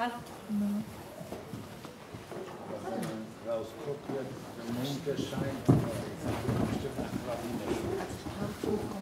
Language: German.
was? Wenn man rausguckt, wird der Mond erscheint, aber bestimmt nach Lawine.